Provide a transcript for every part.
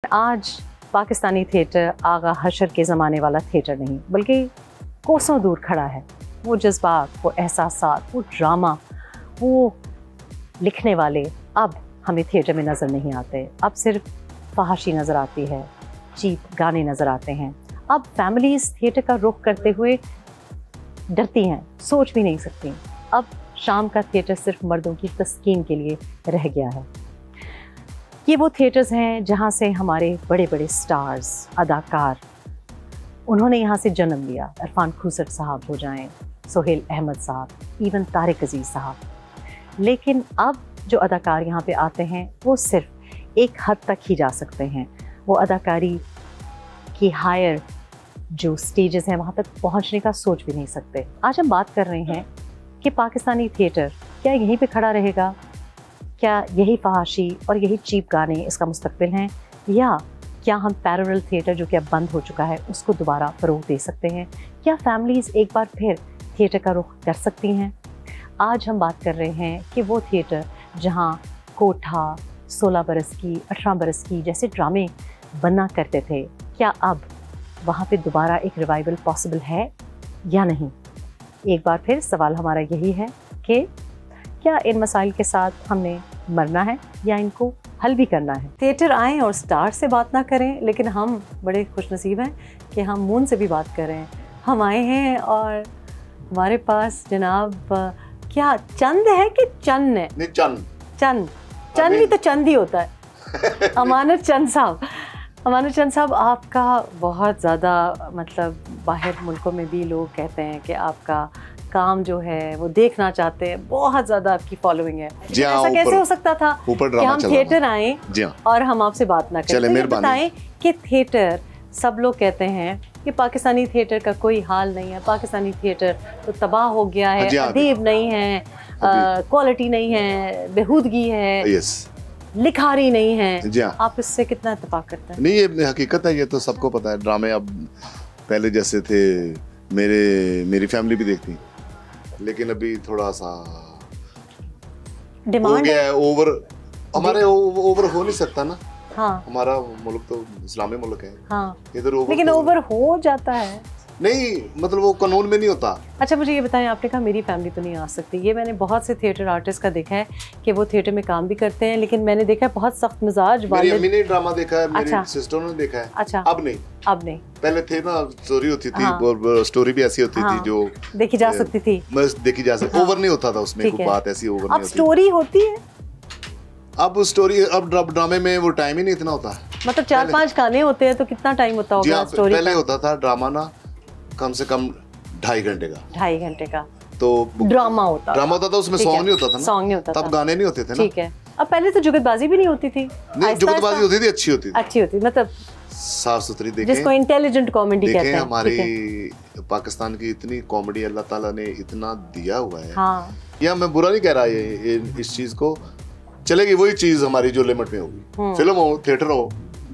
आज पाकिस्तानी थिएटर आगा हशर के ज़माने वाला थिएटर नहीं, बल्कि कोसों दूर खड़ा है। वो जज्बात, वो एहसासात, वो ड्रामा, वो लिखने वाले अब हमें थिएटर में नज़र नहीं आते। अब सिर्फ फहाशी नज़र आती है, चीप गाने नज़र आते हैं। अब फैमिलीज़ थिएटर का रुख करते हुए डरती हैं, सोच भी नहीं सकती। अब शाम का थिएटर सिर्फ मर्दों की तस्कीन के लिए रह गया है। ये वो थिएटर्स हैं जहाँ से हमारे बड़े बड़े स्टार्स, अदाकार, उन्होंने यहाँ से जन्म लिया। इरफान खुसर साहब हो जाएं, सोहेल अहमद साहब, इवन तारिक अजीज़ साहब। लेकिन अब जो अदाकार यहाँ पे आते हैं वो सिर्फ एक हद तक ही जा सकते हैं। वो अदाकारी की हायर जो स्टेजेस हैं वहाँ तक पहुँचने का सोच भी नहीं सकते। आज हम बात कर रहे हैं कि पाकिस्तानी थिएटर क्या यहीं पे खड़ा रहेगा? क्या यही फहाशी और यही चीप गाने इसका मुस्तकबिल हैं, या क्या हम पैरेलल थिएटर जो कि अब बंद हो चुका है उसको दोबारा फ़रोग़ दे सकते हैं? क्या फैमिलीज़ एक बार फिर थिएटर का रुख कर सकती हैं? आज हम बात कर रहे हैं कि वो थिएटर जहां कोठा, 16 बरस की, 18 बरस की जैसे ड्रामे बना करते थे, क्या अब वहाँ पे दोबारा एक रिवाइवल पॉसिबल है या नहीं? एक बार फिर सवाल हमारा यही है कि क्या इन मसाइल के साथ हमने मरना है या इनको हल भी करना है? थिएटर आएँ और स्टार से बात ना करें, लेकिन हम बड़े खुशनसीब हैं कि हम मून से भी बात कर रहे हैं। हम आए हैं और हमारे पास जनाब क्या चंद है कि चंद है? नहीं, चंद चंद भी तो चंद ही होता है। अमानत चंद साहब, आपका बहुत ज़्यादा मतलब बाहर मुल्कों में भी लोग कहते हैं कि आपका काम जो है वो देखना चाहते हैं, बहुत ज़्यादा आपकी फॉलोइंग है। ऐसा कैसे हो सकता था कि हम थिएटर आए और हम आपसे बात ना करें? तो बताएं कि थिएटर, सब लोग कहते हैं कि पाकिस्तानी थिएटर का कोई हाल नहीं है, पाकिस्तानी थिएटर तो तबाह हो गया है, अदीब नहीं है, क्वालिटी नहीं है, बेहूदगी है, लिखारी नहीं है। आप इससे कितना इत्तेफाक करते हैं? नहीं, ये हकीकत है, ये तो सबको पता है। ड्रामे अब पहले जैसे थे, मेरी फैमिली भी देखती, लेकिन अभी थोड़ा सा डिमांड हो गया है, ओवर हमारे ओवर हो नहीं सकता ना। हाँ, हमारा मुल्क तो इस्लामी मुल्क है। हाँ, इधर लेकिन ओवर हो जाता है। नहीं, मतलब वो कानून में नहीं होता। अच्छा, मुझे ये बताएं, आपने कहा मेरी फैमिली तो नहीं आ सकती। ये मैंने बहुत से थिएटर आर्टिस्ट का देखा है कि वो थिएटर में काम भी करते हैं, लेकिन मैंने देखा है बहुत सख्त मिजाज वाले। मेरी अम्मी ने ड्रामा देखा है, मेरी सिस्टर ने देखा है। अच्छा, अब नहीं। पहले थे ना, स्टोरी होती थी, और स्टोरी भी ऐसी होती थी जो देखी जा सकती थी, बस देखी जा सकती, ओवर नहीं होता था उसमें, कोई बात ऐसी ओवर नहीं होती। अब स्टोरी होती है, अब स्टोरी, अब ड्रामे में वो टाइम ही नहीं इतना होता। मतलब 4-5 गाने होते हैं तो कितना टाइम होता होगा स्टोरी? पहले होता था ड्रामा ना कम से कम 2.5 घंटे का तो ड्रामा होता था। उसमें सॉन्ग नहीं होता था ना, सॉन्ग नहीं होता था, तब गाने नहीं होते थे ना। ठीक है। अब पहले तो जुगतबाजी भी नहीं होती थी। नहीं, जुगतबाजी होती थी, अच्छी होती, मतलब साफ सुथरी। देखें, जिसको इंटेलिजेंट कॉमेडी कहते हैं। हमारी पाकिस्तान की इतनी कॉमेडी अल्लाह ताला ने इतना दिया हुआ है। हाँ, या मैं बुरा नहीं कह रहा, ये इस चीज को चलेगी वही चीज हमारी जो लिमिट में होगी। फिल्म हो, थिएटर हो,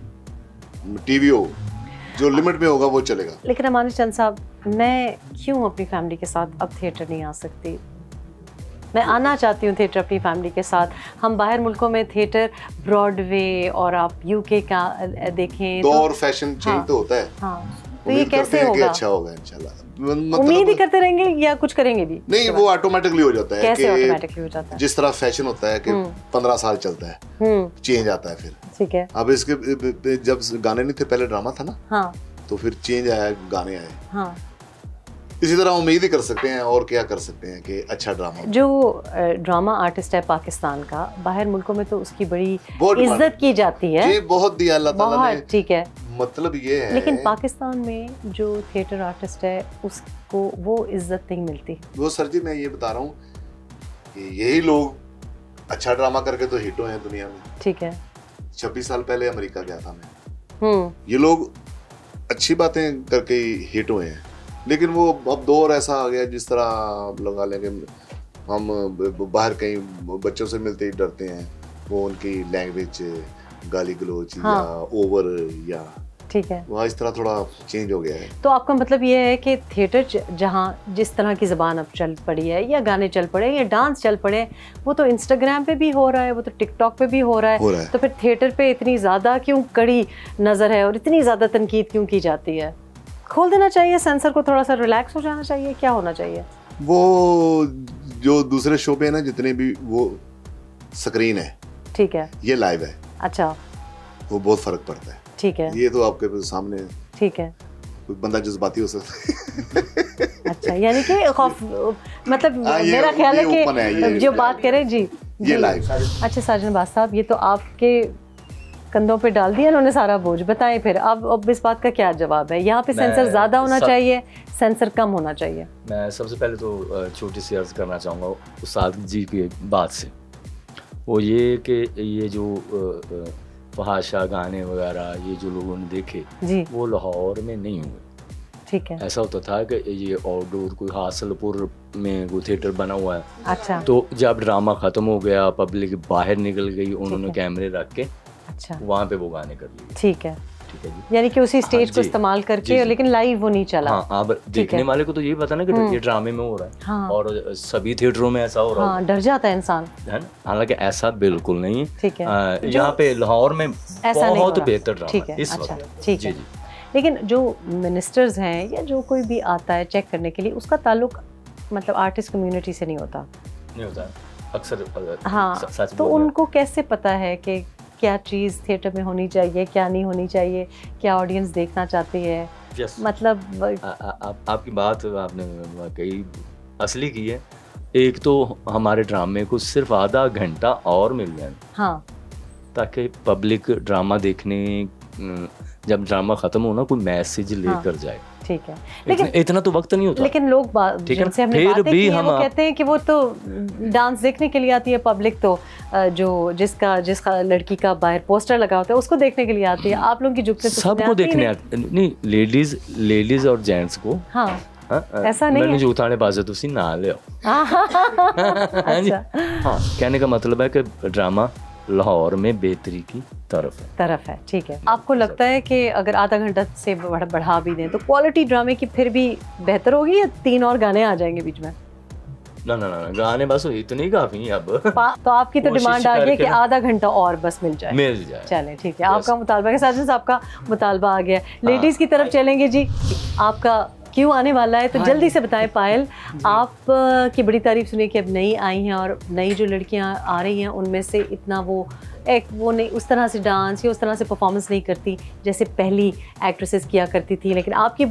टीवी हो, जो लिमिट में होगा वो चलेगा। लेकिन अमानत चंद साहब, मैं क्यों अपनी फैमिली के साथ अब थिएटर नहीं आ सकती? मैं आना चाहती हूँ थिएटर अपनी फैमिली के साथ। हम बाहर मुल्कों में थिएटर, ब्रॉडवे और आप यूके का देखें तो और फैशन चेंज तो होता है। हाँ, तो ये कैसे होगा? अच्छा होगा इंशाल्लाह। उम्मीद ही करते रहेंगे या कुछ करेंगे भी? नहीं, वो ऑटोमेटिकली हो जाता है। कैसे ऑटोमेटिकली हो जाता है? जिस तरह फैशन होता है कि 15 साल चलता है, चेंज आता है फिर। ठीक है। अब इसके जब गाने नहीं थे, पहले ड्रामा था ना। हाँ, तो फिर चेंज आया, गाने आए। हाँ, इसी तरह उम्मीद ही कर सकते हैं, और क्या कर सकते हैं कि अच्छा ड्रामा। जो ड्रामा आर्टिस्ट है पाकिस्तान का, बाहर मुल्कों में तो उसकी बड़ी इज्जत की जाती है। जी, बहुत दिया अल्लाह ताला ने। ठीक है, मतलब ये है, लेकिन पाकिस्तान में जो थिएटर आर्टिस्ट है उसको वो इज्जत नहीं मिलती। वो सर जी, मैं ये बता रहा हूँ कि यही लोग अच्छा ड्रामा करके तो हिट हुए हैं दुनिया में। ठीक है। 26 साल पहले अमेरिका गया था मैं। ये लोग अच्छी बातें करके हिट हुए हैं, लेकिन वो अब दौर ऐसा आ गया जिस तरह लगा लेंगे, हम बाहर कहीं बच्चों से मिलते ही डरते हैं। वो उनकी लैंग्वेज, गाली गलोच या ओवर या ठीक है, वहाँ इस तरह थोड़ा चेंज हो गया है। तो आपका मतलब ये है कि थिएटर जहाँ जिस तरह की ज़बान अब चल पड़ी है, या गाने चल पड़े या डांस चल पड़े, वो तो इंस्टाग्राम पे भी हो रहा है, वो तो टिकटॉक पे भी हो रहा है। तो फिर थिएटर पे इतनी ज़्यादा क्यों कड़ी नज़र है और इतनी ज़्यादा तनकीद क्यों की जाती है? खोल देना चाहिए सेंसर को, थोड़ा सा रिलैक्स हो जाना चाहिए, क्या होना चाहिए? वो जो दूसरे शो पे है ना, जितने भी वो स्क्रीन है, ठीक है, ये लाइव है, अच्छा, वो बहुत फर्क पड़ता है। ठीक है, ये तो आपके सामने, ठीक है, कोई बंदा जज्बाती हो सकता है। अच्छा, यानी कि खौफ, मतलब मेरा ख्याल है कि जो बात करें जी, ये लाइव। अच्छा साजन बाज साहब, ये तो आपके कंधों पे डाल दिया उन्होंने सारा बोझ, बताएं फिर अब इस बात का क्या जवाब है? यहाँ पे सेंसर ज़्यादा होना चाहिए, सेंसर कम होना चाहिए? मैं सबसे पहले तो छोटी सी अर्ज करना चाहूँगा उस्ताद जी की बात से, वो ये कि ये जो फहाशा गाने वगैरह ये जो लोगों ने देखे जी, वो लाहौर में नहीं हुए। ठीक है, ऐसा होता था कि ये आउटडोर कोई हासिलपुर में वो थिएटर बना हुआ है, अच्छा, तो जब ड्रामा ख़त्म हो गया, पब्लिक बाहर निकल गई, उन्होंने कैमरे रख के, अच्छा, वहाँ पे वो गाने कर लिए। ठीक है, ठीक है जी, यानी कि उसी स्टेज को इस्तेमाल करके, लेकिन लाइव वो नहीं चला। हाँ, अब देखने वाले को तो यही पता ना कि ये ड्रामे में हो रहा है, हाँ, और सभी थिएटरों में ऐसा हो रहा है, हाँ, डर जाता है इंसान, है ना? हालांकि ऐसा बिल्कुल नहीं है, ठीक है, यहाँ पे लाहौर में बहुत बेहतर ड्रामा है इस वक्त, ठीक है। लेकिन जो मिनिस्टर्स हैं या जो कोई भी आता है चेक करने के लिए, उसका ताल्लुक मतलब आर्टिस्ट कम्युनिटी से नहीं होता अक्सर, हाँ, तो उनको कैसे पता है कि क्या चीज़ थिएटर में होनी चाहिए, क्या नहीं होनी चाहिए, क्या ऑडियंस देखना चाहती है? मतलब आपकी बात आपने कई असली की है। एक तो हमारे ड्रामे को सिर्फ आधा घंटा और मिल जाए, हाँ, ताकि पब्लिक ड्रामा देखने, जब ड्रामा खत्म हो ना, कोई मैसेज लेकर जाए, ठीक है, लेकिन इतना तो वक्त नहीं होता। लेकिन लोग जिनसे हमने बातें की हैं, वो कहते हैं कि वो तो डांस देखने के लिए आती है पब्लिक, तो जो जिसका लड़की का बाहर पोस्टर लगा होता है उसको देखने के लिए आती है। आप लोगों की जुगते तो सबको देखने आते नहीं, लेडीज और जेंट्स को, हाँ, ऐसा नहीं है। जो उठाने बाजे तुसी ना ले आओ। हाँ, कहने का मतलब है कि ड्रामा लाहौर में बेहतरी की तरफ है, ठीक है। आपको लगता है कि अगर आधा घंटा से बढ़ा भी दें तो क्वालिटी ड्रामे की फिर भी बेहतर होगी, या 3 और गाने आ जाएंगे बीच में? ना, गाने बस इतने काफी हैं अब। तो आपकी तो डिमांड आ गई कि आधा घंटा और बस मिल जाए। चलें, ठीक है, आपका मुतालबा के साथ आपका मुतालबा आ गया। लेडीज की तरफ चलेंगे जी, आपका क्यों आने वाला है, तो जल्दी से बताएं। पायल, आप की बड़ी तारीफ सुनी कि अब नई आई हैं, और नई जो लड़कियां आ रही हैं उनमें से इतना वो नहीं उस तरह से डांस या उस तरह से परफॉर्मेंस नहीं करती जैसे पहली एक्ट्रेसेस किया करती थी, लेकिन आपकी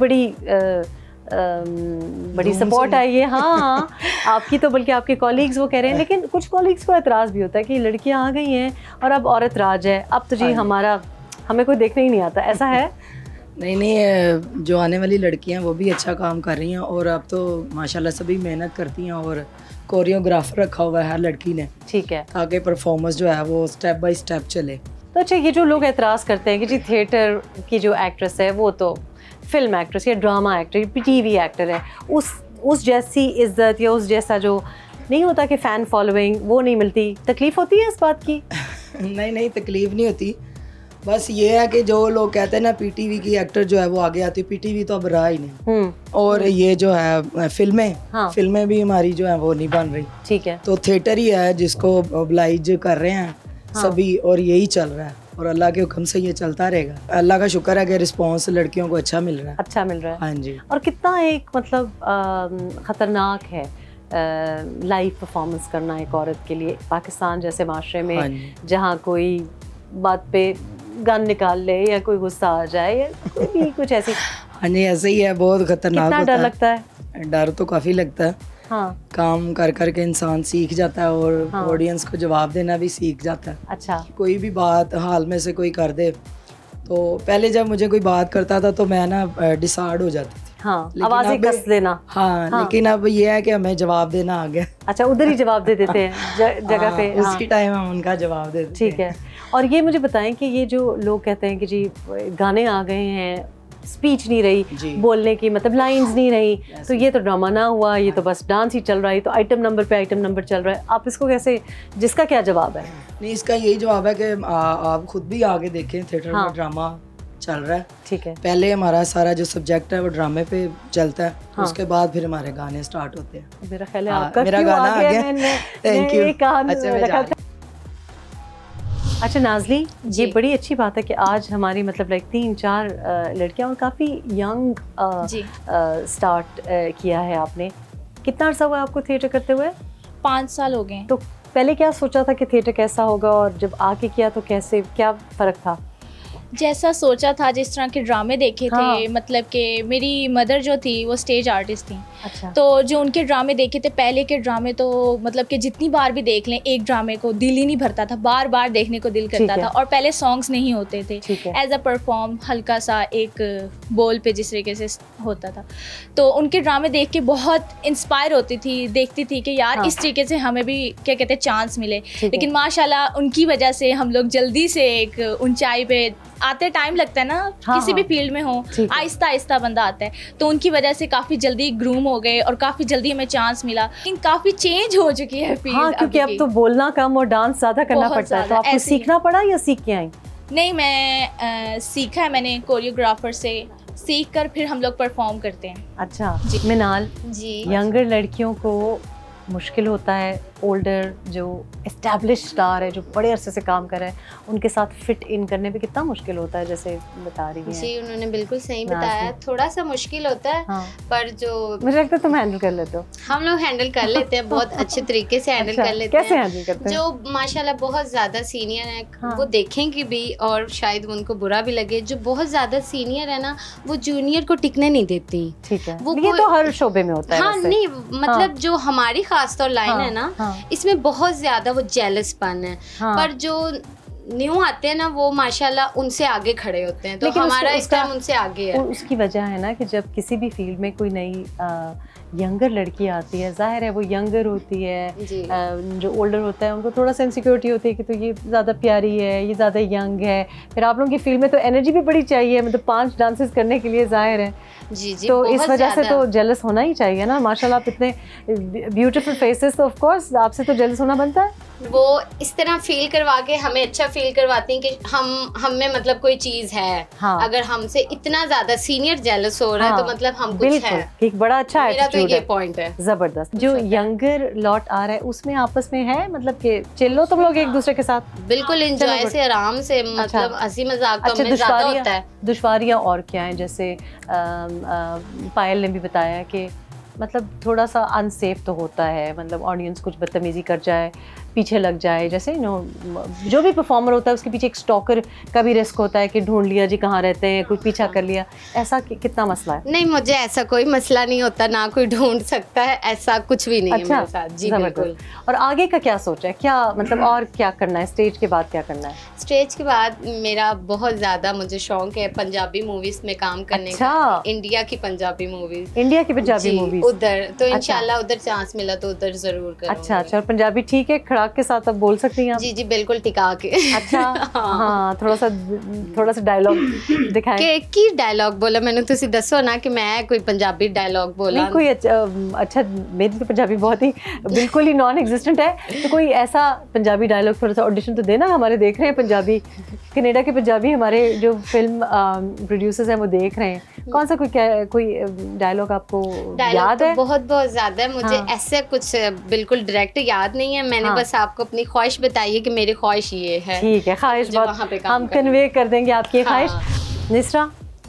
बड़ी सपोर्ट आई है। हाँ, आपकी तो, बल्कि आपके कॉलीग्स वो कह रहे हैं, लेकिन कुछ कॉलीग्स को एतराज़ भी होता है कि लड़कियां आ गई हैं और अब औरत राज है, अब तो जी हमें कोई देखने ही नहीं आता, ऐसा है? नहीं, जो आने वाली लड़कियां वो भी अच्छा काम कर रही हैं, और अब तो माशाल्लाह सभी मेहनत करती हैं, और कोरियोग्राफर रखा हुआ है हर लड़की ने, ठीक है, ताकि परफॉर्मेंस जो है वो स्टेप बाय स्टेप चले। तो अच्छा, ये जो लोग एतराज़ करते हैं कि जी थिएटर की जो एक्ट्रेस है वो तो फिल्म एक्ट्रेस या ड्रामा एक्टर, टीवी एक्टर है, उस जैसी इज्जत या उस जैसा जो नहीं होता कि फ़ैन फॉलोइंग, वो नहीं मिलती, तकलीफ़ होती है इस बात की? नहीं, तकलीफ़ नहीं होती, बस ये है कि जो लोग कहते हैं ना पीटीवी की एक्टर जो है वो आगे आती है, पीटीवी तो अब रहा ही नहीं, और ये जो है फिल्में, हाँ, फिल्में भी हमारी जो है वो नहीं बन रही, ठीक है, तो थिएटर ही है जिसको ओब्लाइज कर रहे हैं, हाँ, सभी, और यही चल रहा है, और अल्लाह के हुक्म से ये चलता रहेगा। अल्लाह का शुक्र है कि रिस्पांस लड़कियों को अच्छा मिल रहा है, हाँ जी। और कितना एक मतलब ख़तरनाक है लाइव परफॉर्मेंस करना एक औरत के लिए, पाकिस्तान जैसे माशरे में, हाँ, जहाँ कोई बात पे गन निकाल ले या कोई गुस्सा आ जाए या कोई भी कुछ ऐसी, हाँ जी, ऐसे ही है, बहुत खतरनाक होता है। कितना डर लगता है? डर तो काफ़ी लगता है, हाँ, काम कर कर के इंसान सीख जाता है, और हाँ, ऑडियंस को जवाब देना भी सीख जाता है। अच्छा, कोई भी बात हाल में से कोई कर दे, तो पहले जब मुझे कोई बात करता था तो मैं ना डिसाइड हो जाती थी, हाँ, आवाज़ें कस देना, हाँ, लेकिन अब ये है कि हमें जवाब देना आ गया। अच्छा, उधर ही जवाब दे देते हैं जगह पे, उसी टाइम हम उनका जवाब देते हैं, ठीक है। और ये मुझे बताएं कि ये जो लोग कहते हैं कि जी गाने आ गए हैं, स्पीच नहीं रही, बोलने की मतलब लाइंस नहीं रही, तो ये तो ड्रामा ना हुआ, ये तो बस डांस ही चल रहा है, तो आइटम नंबर पे आइटम नंबर चल रहा है, आप इसको कैसे, जिसका क्या जवाब है? नहीं, इसका यही जवाब है कि आप खुद भी आगे देखें थिएटर में ड्रामा चल रहा है। ठीक है। पहले हमारा सारा जो सब्जेक्ट है वो ड्रामे पे चलता है, उसके बाद फिर हमारे गाने स्टार्ट होते हैं। मेरा ख्याल है आपका मेरा गाना आ गया। Thank you. अच्छा नाज़ली, ये बड़ी अच्छी बात है कि आज हमारी मतलब लाइक 3-4 लड़कियां और काफ़ी यंग स्टार्ट किया है आपने। कितना अर्सा हुआ आपको थिएटर करते हुए? 5 साल हो गए। तो पहले क्या सोचा था कि थिएटर कैसा होगा और जब आके किया तो कैसे, क्या फ़र्क था? जैसा सोचा था, जिस तरह के ड्रामे देखे थे, मतलब कि मेरी मदर जो थी वो स्टेज आर्टिस्ट थी। अच्छा। तो जो उनके ड्रामे देखे थे पहले के ड्रामे, तो मतलब कि जितनी बार भी देख लें एक ड्रामे को दिल ही नहीं भरता था, बार बार देखने को दिल करता था। और पहले सॉन्ग्स नहीं होते थे, एज अ परफॉर्म हल्का सा एक बोल पे जिस तरीके से होता था। तो उनके ड्रामे देख के बहुत इंस्पायर होती थी, देखती थी कि यार इस तरीके से हमें भी क्या कहते हैं चांस मिले। लेकिन माशाल्लाह उनकी वजह से हम लोग जल्दी से एक ऊंचाई पे आते, टाइम लगता है ना किसी भी फील्ड में हो, आहिस्ता आहिस्ता बंदा आता है। तो उनकी वजह से काफ़ी जल्दी ग्रूम हो गए और काफ़ी जल्दी हमें चांस मिला। लेकिन काफ़ी चेंज हो चुकी है फील्ड। हाँ, क्योंकि अब तो बोलना कम और डांस ज़्यादा करना पड़ता है। तो आपको सीखना पड़ा या सीख के आई? नहीं, मैं सीखा है मैंने कोरियोग्राफर से, सीख कर फिर हम लोग परफॉर्म करते हैं। अच्छा जी। मिनाल जी, यंगर लड़कियों को मुश्किल होता है ओल्डर जो एस्टैब्लिश स्टार है, जो बड़े अरसे से काम कर रहे हैं, उनके साथ फिट इन करने पे कितना मुश्किल होता है, जैसे बता रही हैं? जी, उन्होंने बिल्कुल सही बताया। थोड़ा सा मुश्किल होता है। हाँ। पर जो मुझे लगता है तुम हैंडल कर लेते हो। हम लोग हैंडल कर लेते हैं, बहुत अच्छे तरीके से हैंडल कर लेते हैं। कैसे हैंडल करते हैं? जो माशाल्लाह बहुत ज्यादा सीनियर है, वो देखेंगे भी और शायद उनको बुरा भी लगे। जो बहुत ज्यादा सीनियर है ना, वो जूनियर को टिकने नहीं देती। ठीक है, वो ये तो हर शोबे में होता है। हाँ, नहीं मतलब जो हमारी खासतौर लाइन है ना, इसमें बहुत ज्यादा वो जेलसपन है। पर जो न्यू आते हैं ना, वो माशाल्लाह उनसे आगे खड़े होते हैं। तो हमारा इस टाइम उनसे आगे है। उसकी वजह है ना कि जब किसी भी फील्ड में कोई नई यंगर लड़की आती है, जाहिर है वो यंगर होती है, जो ओल्डर होता है उनको थोड़ा सा इनसिक्योरिटी होती है कि तो ये ज़्यादा प्यारी है, ये ज़्यादा यंग है। फिर आप लोगों की फील्ड में तो एनर्जी भी बड़ी चाहिए, मतलब 5 डांसेस करने के लिए, जाहिर है। जी, तो इस वजह से तो जेलस होना ही चाहिए ना। माशाल्लाह आप इतने ब्यूटीफुल फेसेस, तो ऑफ कोर्स आपसे तो जेलस होना बनता है। वो इस तरह फील करवा के हमें अच्छा फील करवाती हैं कि हम में मतलब कोई चीज है। हाँ। अगर हमसे इतना ज्यादा सीनियर जेलस हो रहा है तो मतलब हम कुछ है। एक बड़ा अच्छा मेरा तो ये पॉइंट है। जबरदस्त। जो यंगर लॉट आ रहा है उसमें आपस में है मतलब कि चिल्लो तुम लोग एक दूसरे के साथ? बिल्कुल एंजॉय से, आराम से, मतलब हंसी मजाक तो हमें ज्यादा होता है। दुश्वारियां और क्या है? जैसे पायल ने भी बताया कि मतलब थोड़ा सा अनसेफ तो होता है, मतलब ऑडियंस कुछ बदतमीजी कर जाए, पीछे लग जाए, जैसे जो भी परफॉर्मर होता है उसके पीछे एक स्टॉकर का भी रिस्क होता है कि ढूंढ लिया जी कहाँ रहते हैं, कुछ पीछा कर लिया। ऐसा कितना मसला है? नहीं, मुझे ऐसा कोई मसला नहीं होता, ना कोई ढूंढ सकता है, ऐसा कुछ भी नहीं। अच्छा, है मेरे साथ। जी बिल्कुल। और आगे का क्या सोचा है, क्या मतलब और क्या करना है? स्टेज के बाद क्या करना है? स्टेज के बाद मेरा बहुत ज्यादा मुझे शौक है पंजाबी मूवीज में काम करने का। इंडिया की पंजाबी मूवीज। इंडिया की पंजाबी मूवीज उधर तो इंशाल्लाह उधर चांस मिला तो उधर जरूर करूंगी। अच्छा अच्छा। और पंजाबी ठीक है खड़ाक के साथ अब बोल सकती हैं? जी जी बिल्कुल, टिका के। अच्छा। हाँ, थोड़ा सा डायलॉग दिखाएं। की डायलॉग बोला मैंने, तुसी दसो ना कि मैं कोई पंजाबी डायलॉग बोला। नहीं कोई अच्छा, मेरी तो पंजाबी बहुत ही बिल्कुल ही नॉन एग्जिस्टेंट है, तो कोई ऐसा पंजाबी डायलॉग थोड़ा सा ऑडिशन तो देना। हमारे देख रहे हैं पंजाबी, कनाडा के पंजाबी हमारे जो फिल्म प्रोड्यूसर्स हैं वो देख रहे हैं। कौन सा कोई डायलॉग आपको याद है? बहुत ज्यादा है मुझे। हाँ। ऐसे कुछ बिल्कुल डायरेक्ट याद नहीं है। मैंने बस आपको अपनी ख्वाहिश बताई है कि मेरी ख्वाहिश ये है। ठीक है, ख्वाहिश हम कन्वे कर देंगे आपकी ख्वाहिश। निस्रा,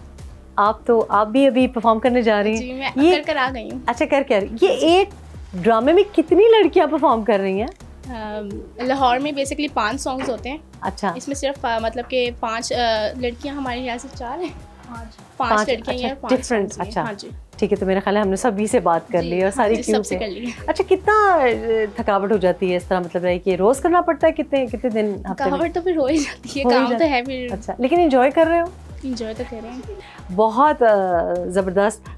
आप भी अभी परफॉर्म करने जा रही हैं? जी, मैं कर आ गई हूँ। अच्छा, कर क्या रही? ये एक ड्रामे में कितनी लड़कियां परफॉर्म कर रही हैं? लाहौर में बेसिकली 5 सॉन्ग्स होते हैं। अच्छा। इसमें सिर्फ मतलब कि 5 लड़कियां, हमारे यहाँ से 4 हैं, 5 लड़कियां हैं, 5 डिफरेंट। अच्छा, हाँ जी, ठीक है। तो मेरा ख्याल है हमने सभी से बात कर ली और सारी क्यों से कर ली। अच्छा, कितना थकावट हो जाती है इस तरह, मतलब है कि रोज करना पड़ता है? कितने दिन? थकावट तो फिर हो ही जाती है, काम तो है फिर। अच्छा, लेकिन एंजॉय कर रहे हो? एंजॉय तो कर रहे हैं। बहुत ज़बरदस्त।